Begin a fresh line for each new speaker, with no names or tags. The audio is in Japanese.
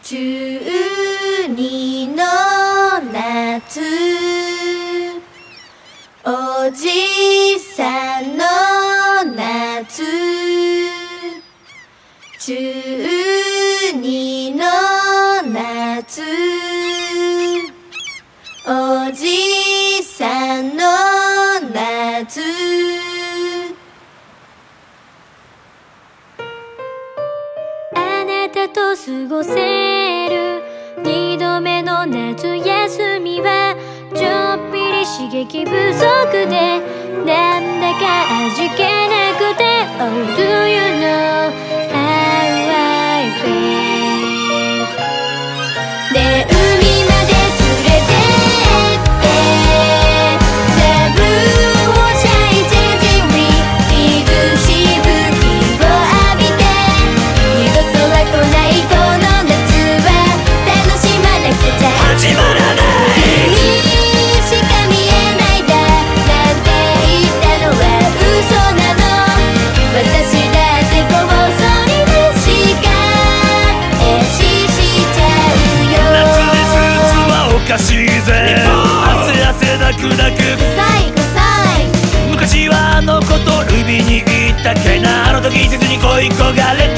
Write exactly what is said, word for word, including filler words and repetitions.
中二の夏、おじさんの夏、中二の夏、おじさんの夏。あなたと過ごせる二度目の夏休みはちょっぴり刺激不足でなんだか味気なくて Oh do you know how I feel で海まで連れてってザブーをシャイチェンジンに水しぶきを浴びて二度とは来ないこの夏は楽しまなくちゃ始まらない君しか見えないだなんて言ったのは嘘なの私だってこぼそりでしか壊死しちゃうよ
夏でスーツはおかしいぜ汗汗だくだく
臭い臭い
昔はあの子と海に行ったっけなあの時実に恋焦がれ